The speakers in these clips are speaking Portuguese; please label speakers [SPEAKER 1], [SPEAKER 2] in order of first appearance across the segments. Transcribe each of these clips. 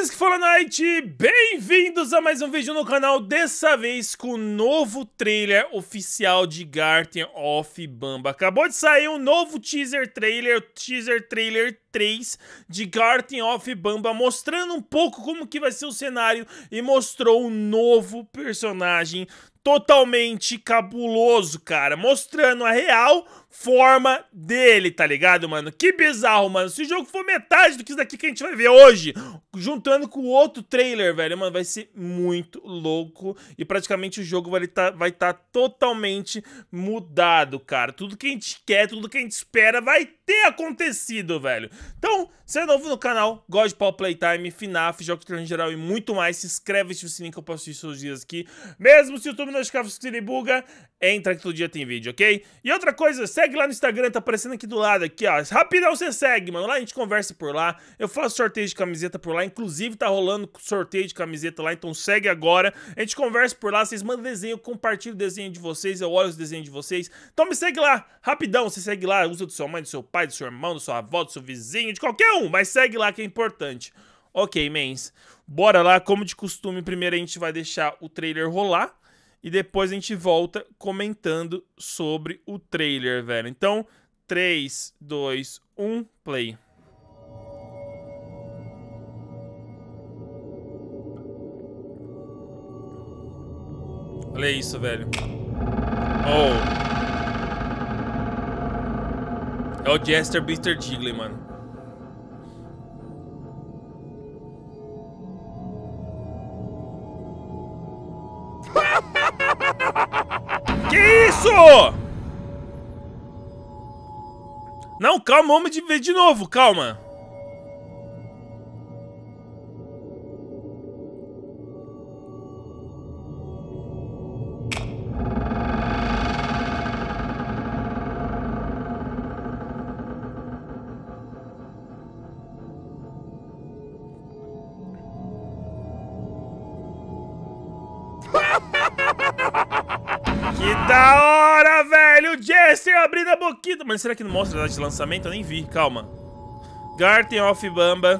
[SPEAKER 1] Beleza que fala, Night? Bem-vindos a mais um vídeo no canal, dessa vez com o novo trailer oficial de Garten of Banba. Acabou de sair um novo teaser trailer 3 de Garten of Banba, mostrando um pouco como que vai ser o cenário e mostrou um novo personagem totalmente cabuloso, cara, mostrando a real forma dele, tá ligado, mano? Que bizarro, mano. Se o jogo for metade do que isso daqui que a gente vai ver hoje, juntando com o outro trailer, velho, mano, vai ser muito louco e praticamente o jogo vai tá totalmente mudado, cara. Tudo que a gente quer, tudo que a gente espera vai ter acontecido, velho. Então, se é novo no canal, gosta de Power Playtime, FNAF, jogos em geral e muito mais, se inscreve, ativa o sininho que eu posto isso todos os dias aqui. Mesmo se o YouTube notificar se ele buga, entra que todo dia tem vídeo, ok? E outra coisa, segue lá no Instagram, tá aparecendo aqui do lado, aqui, ó. Rapidão você segue, mano. Lá a gente conversa por lá. Eu faço sorteio de camiseta por lá. Inclusive, tá rolando sorteio de camiseta lá, então segue agora. A gente conversa por lá, vocês mandam desenho, eu compartilho o desenho de vocês, eu olho os desenhos de vocês. Então me segue lá, rapidão, você segue lá, usa do seu mãe, do seu pai, do seu irmão, da sua avó, do seu vizinho, de qualquer um, mas segue lá que é importante. Ok, mens. Bora lá, como de costume, primeiro a gente vai deixar o trailer rolar. E depois a gente volta comentando sobre o trailer, velho. Então, 3, 2, 1, play. Olha isso, velho. Oh. É o Jester Mr. Jiggly, mano. Que isso? Não, calma, vamos ver de novo, calma. Que da hora, velho! O Jester abrindo a boquita. Mas será que não mostra a data de lançamento? Eu nem vi, calma. Garten of Banba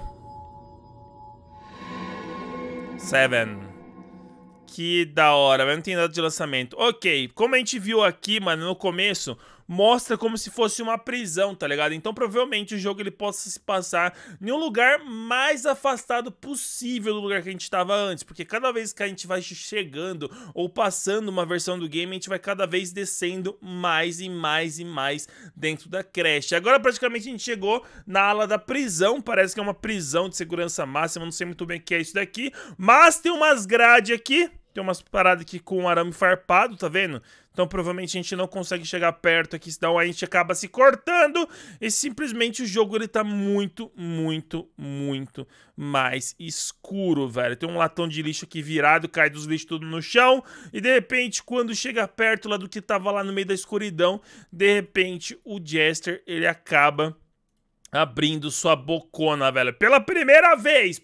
[SPEAKER 1] 7. Que da hora, mas não tem data de lançamento. Ok, como a gente viu aqui, mano, no começo, mostra como se fosse uma prisão, tá ligado? Então provavelmente o jogo ele possa se passar em um lugar mais afastado possível do lugar que a gente estava antes, porque cada vez que a gente vai chegando ou passando uma versão do game, a gente vai cada vez descendo mais e mais e mais dentro da creche. Agora praticamente a gente chegou na ala da prisão, parece que é uma prisão de segurança máxima, não sei muito bem o que é isso daqui, mas tem umas grades aqui. Tem umas paradas aqui com arame farpado, tá vendo? Então provavelmente a gente não consegue chegar perto aqui, senão a gente acaba se cortando. E simplesmente o jogo ele tá muito, muito, muito mais escuro, velho. Tem um latão de lixo aqui virado, cai dos lixos tudo no chão. E de repente, quando chega perto lá do que tava lá no meio da escuridão, de repente o Jester ele acaba abrindo sua bocona, velho. Pela primeira vez,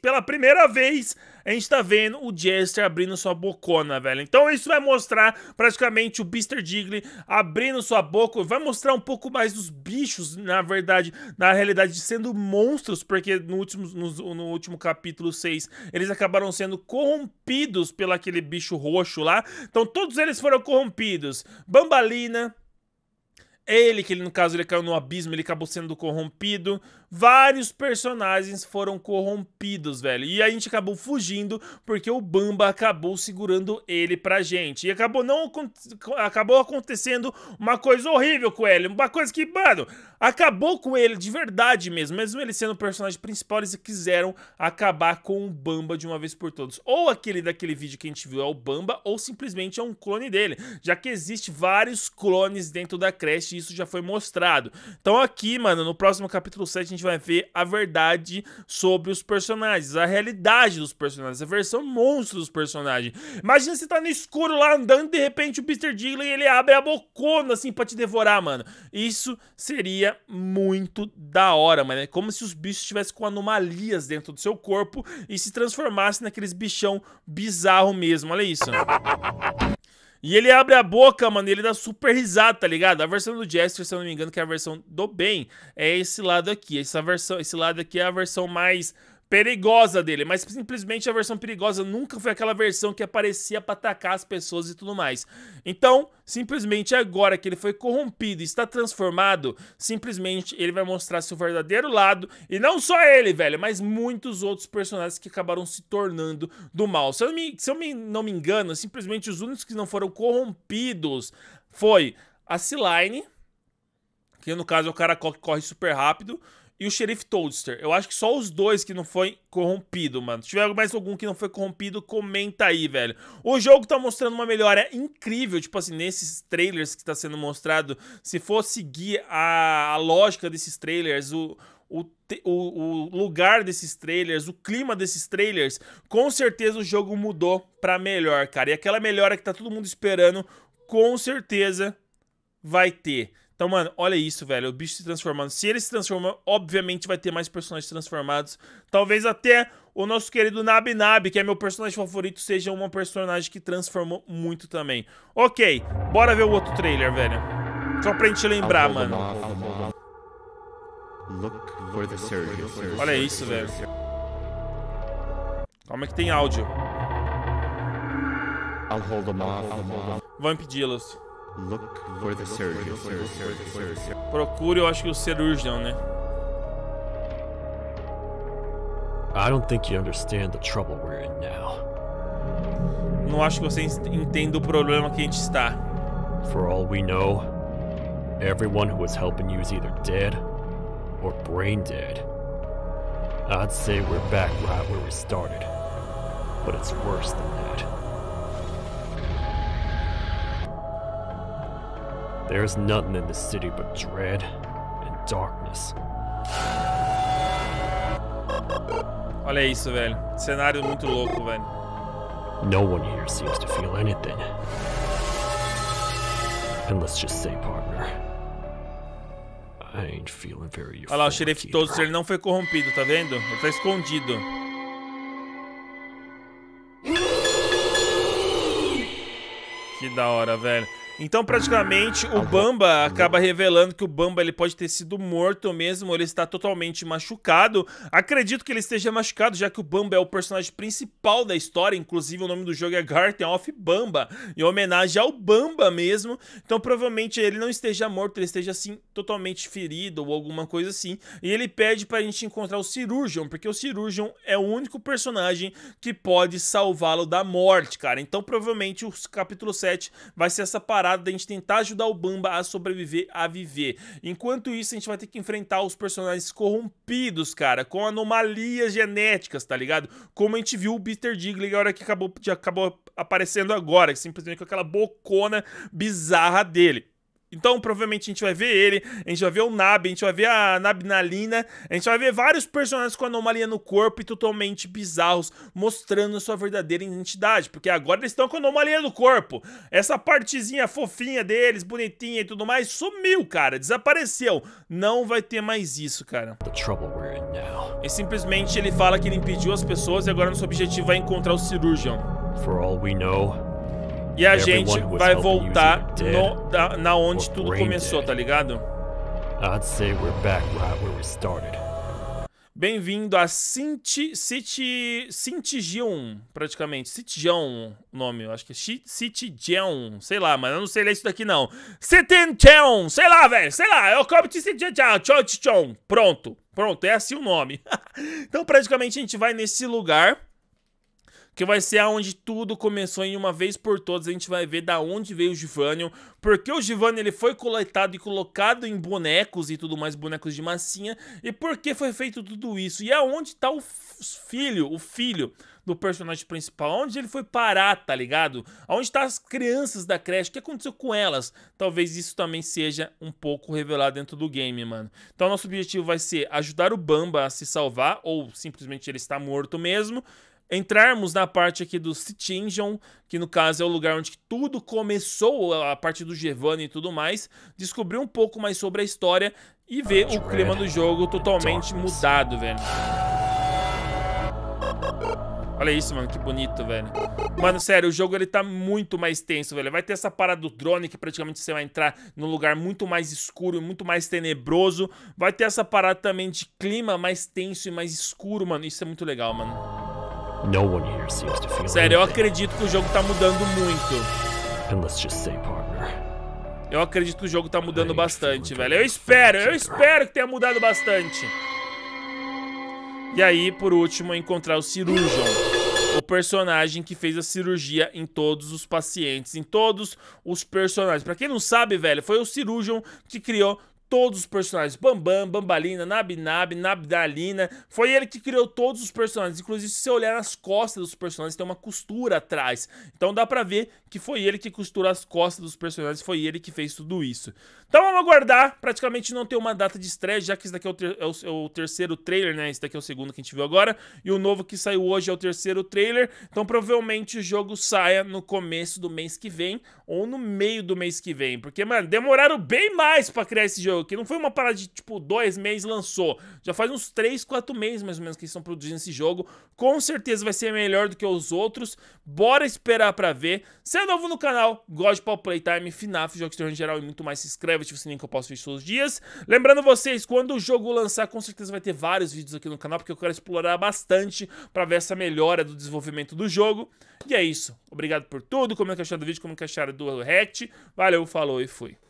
[SPEAKER 1] a gente tá vendo o Jester abrindo sua bocona, velho. Então isso vai mostrar praticamente o Mr. Jiggly abrindo sua boca. Vai mostrar um pouco mais dos bichos, na verdade, na realidade, sendo monstros, porque no último capítulo 6, eles acabaram sendo corrompidos pelo aquele bicho roxo lá. Então todos eles foram corrompidos. Bambalina... Ele, que ele, no caso, ele caiu no abismo, ele acabou sendo corrompido. Vários personagens foram corrompidos, velho. E a gente acabou fugindo porque o Bamba acabou segurando ele pra gente. E acabou acontecendo uma coisa horrível com ele. Uma coisa que, mano, acabou com ele de verdade mesmo. Mesmo ele sendo o personagem principal, eles quiseram acabar com o Bamba de uma vez por todas. Ou aquele daquele vídeo que a gente viu é o Bamba, ou simplesmente é um clone dele. Já que existe vários clones dentro da creche e isso já foi mostrado. Então aqui, mano, no próximo capítulo 7 a gente vai ver a verdade sobre os personagens, a realidade dos personagens, a versão monstro dos personagens. Imagina você tá no escuro lá andando e de repente o Mr. Jiggly ele abre a bocona assim pra te devorar, mano. Isso seria muito da hora, mano. É como se os bichos estivessem com anomalias dentro do seu corpo e se transformassem naqueles bichão bizarro mesmo. Olha isso. E ele abre a boca, mano, e ele dá super risada, tá ligado? A versão do Jester, se eu não me engano, que é a versão do bem, é esse lado aqui. Esse lado aqui é a versão mais perigosa dele, mas simplesmente a versão perigosa nunca foi aquela versão que aparecia pra atacar as pessoas e tudo mais. Então, simplesmente agora que ele foi corrompido e está transformado, simplesmente ele vai mostrar seu verdadeiro lado, e não só ele, velho, mas muitos outros personagens que acabaram se tornando do mal. Se eu não me engano, simplesmente os únicos que não foram corrompidos foi a Seline, que no caso é o cara que corre super rápido, e o Xerife Toadster. Eu acho que só os dois que não foi corrompido, mano. Se tiver mais algum que não foi corrompido, comenta aí, velho. O jogo tá mostrando uma melhora incrível, tipo assim, nesses trailers que tá sendo mostrado. Se for seguir a lógica desses trailers, o lugar desses trailers, o clima desses trailers, com certeza o jogo mudou pra melhor, cara. E aquela melhora que tá todo mundo esperando, com certeza vai ter. Então, mano, olha isso, velho, o bicho se transformando. Se ele se transforma, obviamente vai ter mais personagens transformados. Talvez até o nosso querido Nabi Nabi, que é meu personagem favorito, seja uma personagem que transformou muito também. Ok, bora ver o outro trailer, velho. Só pra gente lembrar, mano. Olha isso, velho. Calma que tem áudio. Vamos impedi-los. Procure, eu acho que o cirurgião, né?
[SPEAKER 2] I don't think you understand the trouble we're in now.
[SPEAKER 1] Não acho que você entenda o problema que a gente está.
[SPEAKER 2] For all we know, everyone who was helping you is either dead or brain dead. I'd say we're back right where we started, but it's worse than that. There's nothing in the city but dread and darkness.
[SPEAKER 1] Olha isso, velho. Cenário muito louco, velho.
[SPEAKER 2] No one here seems to feel anything. And let's just say, partner, I ain't feeling very
[SPEAKER 1] Olha lá, o Xerife Toadster, ele não foi corrompido, tá vendo? Ele tá escondido. Que da hora, velho. Então, praticamente, o Bamba acaba revelando que o Bamba ele pode ter sido morto mesmo, ele está totalmente machucado. Acredito que ele esteja machucado, já que o Bamba é o personagem principal da história, inclusive o nome do jogo é Garten of Bamba, em homenagem ao Bamba mesmo. Então, provavelmente, ele não esteja morto, ele esteja, assim, totalmente ferido ou alguma coisa assim. E ele pede pra gente encontrar o Cirurgião, porque o Cirurgião é o único personagem que pode salvá-lo da morte, cara. Então, provavelmente, o capítulo 7 vai ser essa parada da gente tentar ajudar o Bamba a sobreviver, a viver. Enquanto isso, a gente vai ter que enfrentar os personagens corrompidos, cara, com anomalias genéticas, tá ligado? Como a gente viu o Bitter Digley, a hora que acabou aparecendo agora, simplesmente com aquela bocona bizarra dele. Então, provavelmente, a gente vai ver ele, a gente vai ver o Nabi, a gente vai ver a Nabnalina, a gente vai ver vários personagens com anomalia no corpo e totalmente bizarros, mostrando a sua verdadeira identidade, porque agora eles estão com anomalia no corpo. Essa partezinha fofinha deles, bonitinha e tudo mais, sumiu, cara, desapareceu. Não vai ter mais isso, cara. E simplesmente ele fala que ele impediu as pessoas e agora nosso objetivo é encontrar o Cirurgião.
[SPEAKER 2] For all we know,
[SPEAKER 1] e a gente vai voltar na onde tudo começou, tá ligado? Bem-vindo a Sintigion, praticamente. Sintigion, o nome, eu acho que é Sintigion, sei lá, mas eu não sei ler isso daqui não. Sintigion, sei lá, velho, sei lá, eu como de Sintigion, pronto, é assim o nome. Então, praticamente, a gente vai nesse lugar, que vai ser aonde tudo começou em uma vez por todas. A gente vai ver da onde veio o Givanium, porque o Givanium ele foi coletado e colocado em bonecos e tudo mais, bonecos de massinha, e por que foi feito tudo isso, e aonde tá o filho do personagem principal, onde ele foi parar, tá ligado? Aonde tá as crianças da creche, o que aconteceu com elas? Talvez isso também seja um pouco revelado dentro do game, mano. Então nosso objetivo vai ser ajudar o Bamba a se salvar, ou simplesmente ele está morto mesmo, entrarmos na parte aqui do Sintigion, que no caso é o lugar onde tudo começou, a parte do Giovanni e tudo mais, descobrir um pouco mais sobre a história e ver o clima do jogo totalmente mudado, velho. Olha isso, mano, que bonito, velho. Mano, sério, o jogo ele tá muito mais tenso, velho. Vai ter essa parada do drone que praticamente você vai entrar num lugar muito mais escuro, muito mais tenebroso. Vai ter essa parada também de clima mais tenso e mais escuro, mano. Isso é muito legal, mano.
[SPEAKER 2] No one here seems to feel
[SPEAKER 1] Sério, eu
[SPEAKER 2] anything.
[SPEAKER 1] acredito que o jogo tá mudando muito.
[SPEAKER 2] And let's just say, partner,
[SPEAKER 1] Eu acredito que o jogo tá mudando bastante, velho. Eu espero que tenha mudado bastante. E aí, por último, encontrar o cirurgião. O personagem que fez a cirurgia em todos os pacientes, em todos os personagens. Pra quem não sabe, velho, foi o cirurgião que criou todos os personagens. Bambam, Bambalina, Nabinab, Nabdalina. Foi ele que criou todos os personagens. Inclusive, se você olhar nas costas dos personagens, tem uma costura atrás. Então dá pra ver que foi ele que costurou as costas dos personagens. Foi ele que fez tudo isso. Então vamos aguardar. Praticamente não tem uma data de estreia, já que esse daqui é o terceiro trailer, né? Esse daqui é o segundo que a gente viu agora. E o novo que saiu hoje é o terceiro trailer. Então provavelmente o jogo saia no começo do mês que vem ou no meio do mês que vem. Porque, mano, demoraram bem mais pra criar esse jogo. Que não foi uma parada de, tipo, 2 meses lançou. Já faz uns 3, 4 meses, mais ou menos, que eles estão produzindo esse jogo. Com certeza vai ser melhor do que os outros. Bora esperar pra ver. Se é novo no canal, gosta de Paw Playtime, FNAF, jogos de terror em geral e muito mais, se inscreve, ativa o sininho que eu posto vídeos todos os dias. Lembrando vocês, quando o jogo lançar, com certeza vai ter vários vídeos aqui no canal, porque eu quero explorar bastante pra ver essa melhora do desenvolvimento do jogo. E é isso. Obrigado por tudo. Como é que acharam do vídeo, como é que acharam do react. Valeu, falou e fui.